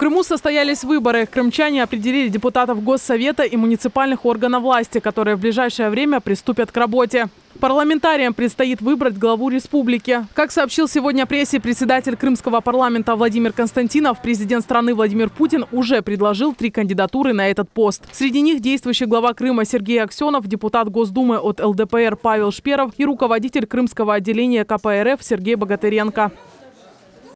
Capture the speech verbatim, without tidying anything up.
Крыму состоялись выборы. Крымчане определили депутатов Госсовета и муниципальных органов власти, которые в ближайшее время приступят к работе. Парламентариям предстоит выбрать главу республики. Как сообщил сегодня прессе председатель крымского парламента Владимир Константинов, президент страны Владимир Путин уже предложил три кандидатуры на этот пост. Среди них действующий глава Крыма Сергей Аксенов, депутат Госдумы от эл дэ пэ эр Павел Шперов и руководитель крымского отделения ка пэ эр эф Сергей Богатыренко.